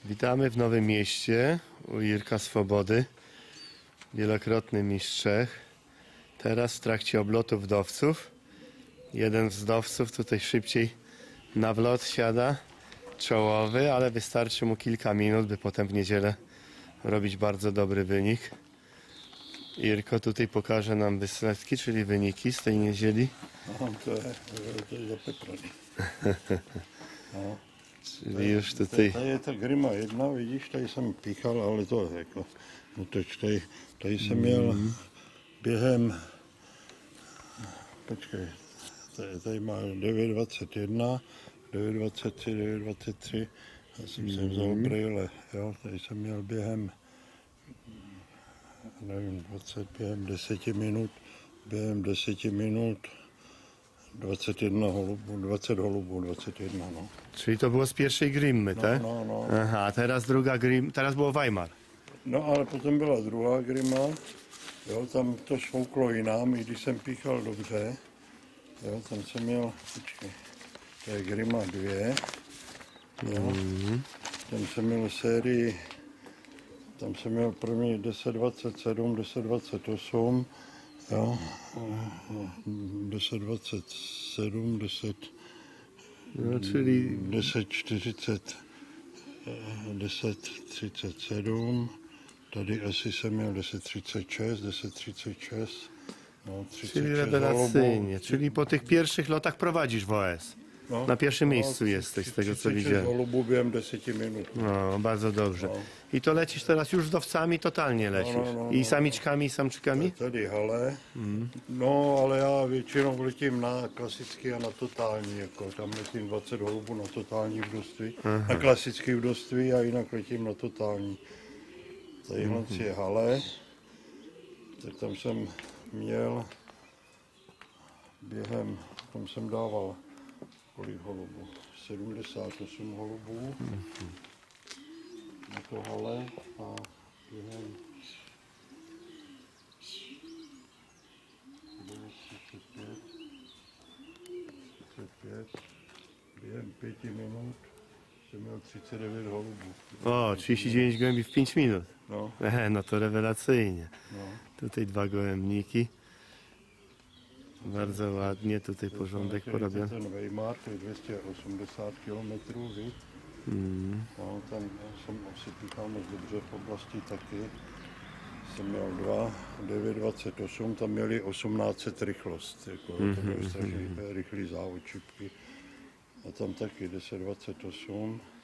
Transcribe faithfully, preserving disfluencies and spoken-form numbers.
Witamy w Nowym Mieście u Jirka Swobody, wielokrotny mistrz Czech. Teraz w trakcie oblotu wdowców. Jeden z wdowców tutaj szybciej na wlot siada, czołowy, ale wystarczy mu kilka minut, by potem w niedzielę robić bardzo dobry wynik. Jirko tutaj pokaże nam wysledki, czyli wyniki z tej niedzieli. No, to jest, to jest zapepraný. No. Czyli już tutaj... Tady je ta grima jedna, vidíš, tady jsem píchal, ale to jako, no toč, tady, tady jsem měl během, počkej, tady, tady má devět dvacet jedna, devět dvacet tři, devět dvacet tři, já jsem se vzal brýle, jo, tady jsem měl během, nevím, dvacet, během deseti minut, během deseti minut, dvacet jedna holubů, dvacet holubů, dvacet jedna, no. Czyli to było z pierwszej grimmy, No, tak? no, no. Aha, a teraz druga grim, teraz było Weimar. No ale potom byla druhá grima, jo, tam to švouklo jinam, i když jsem píchal dobře, jo, tam jsem měl, počkej, to je grima dvě, jo, mm. tam jsem měl sérii, tam jsem měl první deset dvacet sedm, deset dvacet osm, jo, deset dvacet sedm, deset, No, czyli... deset čtyřicet, deset třicet sedm, tady asi jsem měl deset třicet šest, deset třicet šest, no, Czyli rewelacyjnie, czyli po tych pierwszych lotach prowadzisz w O S. no, Na pierwszym no, miejscu jesteś, z tego co třicet šest widziałem. holubů během deseti minut. No, bardzo dobrze. No. I to lecisz teraz już wdowcami, totalnie lecisz. No, no, no, I no. samiczkami, i samczykami? Tady hale, mm. no ale já většinou letím na klasický a na totální, jako tam letím dvacet holubů na totální vdovství, na klasické vdovství a jinak letím na totální. Tadyhle mm-hmm. je hale, tak tam jsem měl během, tam jsem dával kolik holubů, sedmdesát osm holubů mm-hmm. na to hale a během třicet pět, třicet pět, během pěti minut jsem měl třicet devět holubů. O, trzydzieści dziewięć gołębi w pięć minut. No. Ehe, no to rewelacyjnie. No. Tutaj dwa gołębniki. Bardzo ładnie, tutaj porządek porobiony. Ten Weimar, to je dvě stě osmdesát kilometrů, víc. Mm. No, tam jsem asi píchal moc dobře v oblasti taky. Jsem měl dva, devět dvacet osm, tam měli osmnáct set rychlost, jako, mm-hmm. to byly strašně rychlý závod čipky. A tam taky deset dvacet osm.